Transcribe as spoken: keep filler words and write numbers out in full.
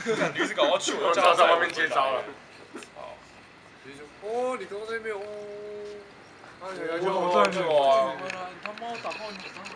驴子搞到去，我就要在外面接招了。 好， 驴子哦，你刚刚那边哦，哎呀， 我这个啊， 他妈打炮你上。